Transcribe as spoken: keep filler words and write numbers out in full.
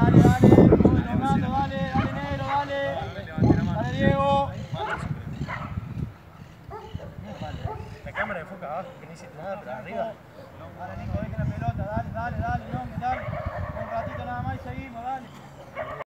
dale, dale. Voy elongando, dale, dale, negro, dale. Dale, Diego. La cámara enfoca abajo, que no hiciste nada, pero arriba. Dale, Nico, deje la pelota, dale, dale, dale, no, dale. Un ratito nada más y seguimos, dale.